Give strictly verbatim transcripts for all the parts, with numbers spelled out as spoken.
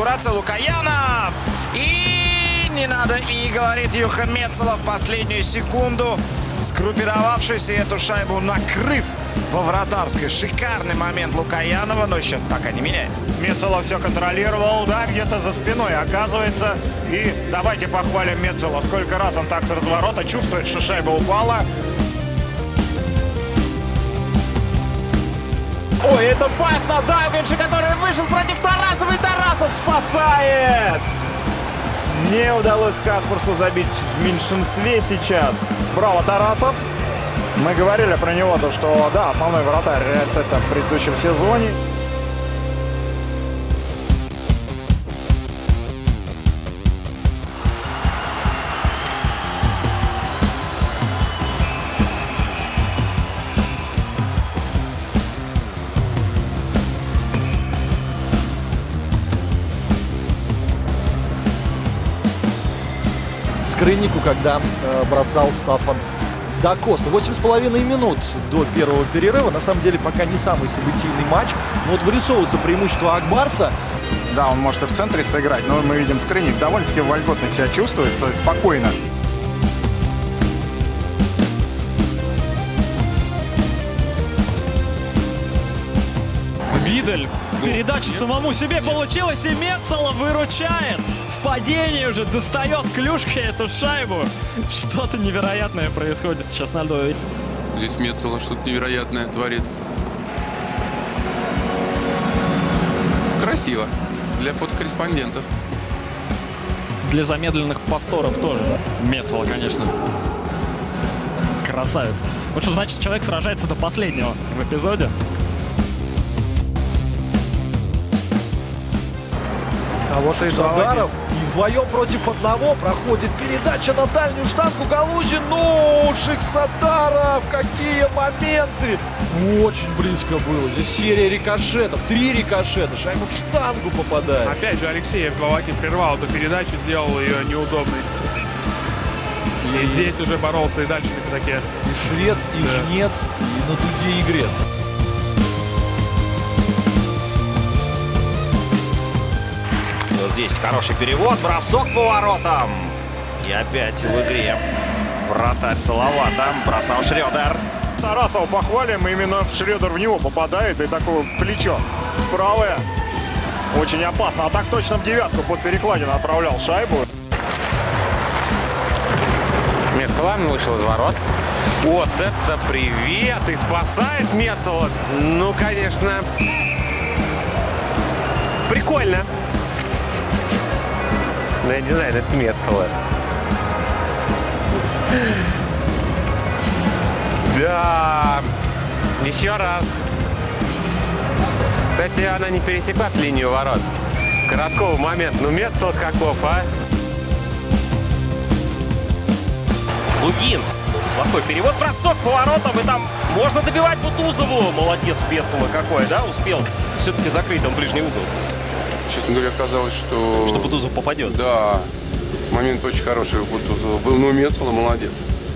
конфигурация. Лукаянов. И не надо. И говорит Юхан Мецола в последнюю секунду, сгруппировавшись и эту шайбу накрыв во вратарской. Шикарный момент Лукаянова, но счет пока не меняется. Мецола все контролировал, да, где-то за спиной оказывается. И давайте похвалим Мецола. Сколько раз он так с разворота чувствует, что шайба упала. Ой, это пас на Далгинша, который вышел против Тарасова, и Тарасов спасает! Не удалось Каспарсу забить в меньшинстве сейчас. Браво, Тарасов! Мы говорили про него, то, что да, основной вратарь это в предыдущем сезоне. Скрыннику, когда э, бросал Стаффан да Коста. восемь с половиной минут до первого перерыва. На самом деле пока не самый событийный матч. Но вот вырисовывается преимущество Ак Барса. Да, он может и в центре сыграть, но мы видим, Скрынник довольно-таки вольготно себя чувствует, то есть спокойно. Видель. Передача самому себе получилась, и Мецола выручает. В падении уже достает клюшкой эту шайбу. Что-то невероятное происходит сейчас на льду. Здесь Мецола что-то невероятное творит. Красиво. Для фотокорреспондентов. Для замедленных повторов тоже. Мецола, конечно. Красавец. Вот что значит, человек сражается до последнего в эпизоде. А вот и Шадаров. И вдвоем против одного проходит передача на дальнюю штангу Галузин. Ну, Шиксадаров, какие моменты! Очень близко было. Здесь серия рикошетов. Три рикошета. Шайба в штангу попадает. Опять же Алексеев Головатин прервал эту передачу, сделал ее неудобной. И здесь уже боролся и дальше на пятаке. И швец, и да. жнец, и на дуде игрец. Здесь хороший перевод, бросок по воротам. И опять в игре вратарь Салавата. Бросал Шрёдер. Тарасова похвалим, именно Шрёдер в него попадает. И такое плечо правое. Очень опасно. А так точно в девятку под перекладину отправлял шайбу. Мецола вышел из ворот. Вот это привет! И спасает Мецола. Ну, конечно, прикольно. Ну, я не знаю, это Мецола. Да. Еще раз. Кстати, она не пересекла линию ворот. Коротков момент. Ну, Мецола каков, а? Лугин. Плохой перевод, бросок по воротам. И там можно добивать Бутузову. Молодец, Бесова какой, да? Успел все-таки закрыть там ближний угол. Честно говоря, казалось, что... Что Бутузов попадет. Да. Момент очень хороший у Бутузова был. Но Мецола молодец.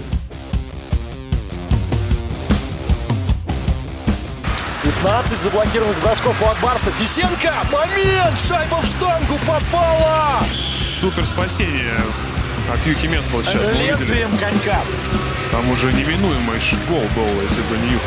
пятнадцать заблокированных бросков у Ак Барса. Фисенко! Момент! Шайба в штангу попала! Супер спасение от Юхи Мецола сейчас. Лезвием конька. Там уже неминуемый гол был, если бы не Юх.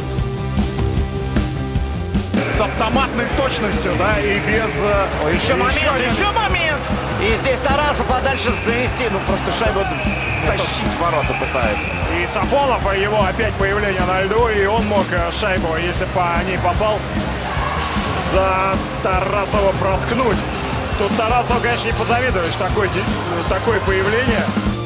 С автоматной точностью, да, и без... Ой, еще, еще момент, один... еще момент! И здесь Тарасов подальше завести, ну просто шайбу тащить в ворота пытается. И Сафонов, и его опять появление на льду, и он мог шайбу, если по ней попал, за Тарасова проткнуть. Тут Тарасов, конечно, не позавидуешь, такое, такое появление.